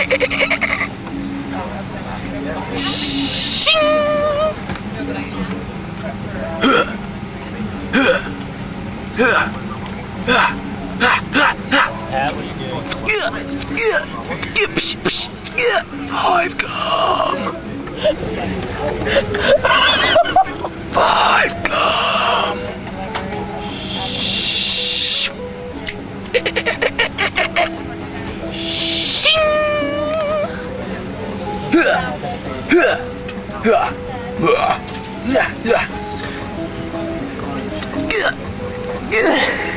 Pat, what are you doing? 5 gum. 5 gum. Yeah.